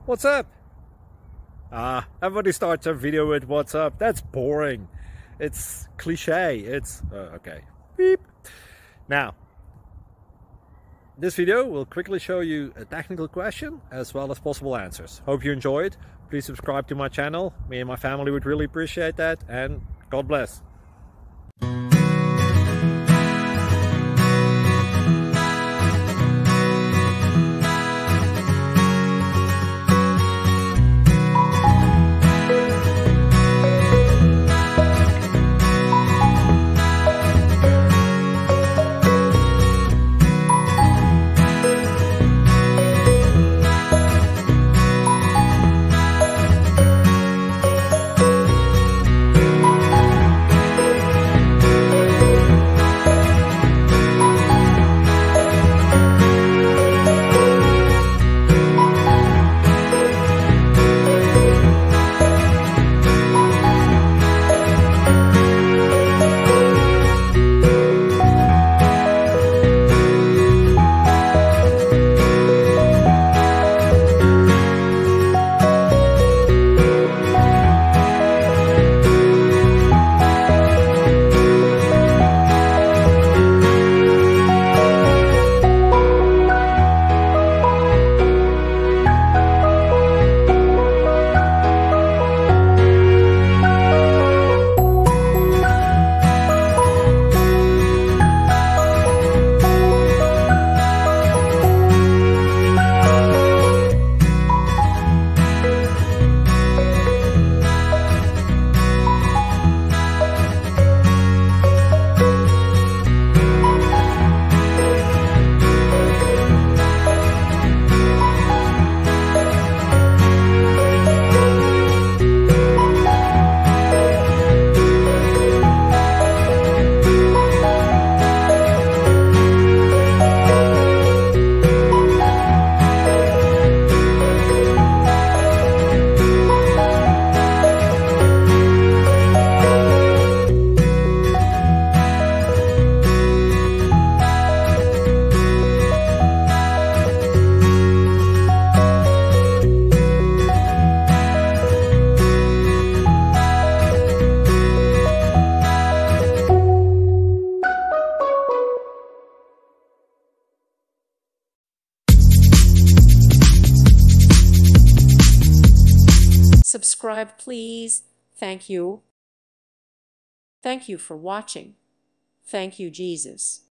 What's up? Everybody starts their video with what's up. That's boring. It's cliche. It's okay. Beep. Now, this video will quickly show you a technical question as well as possible answers. Hope you enjoyed. Please subscribe to my channel. Me and my family would really appreciate that, and God bless. Subscribe, please. Thank you. Thank you for watching. Thank you, Jesus.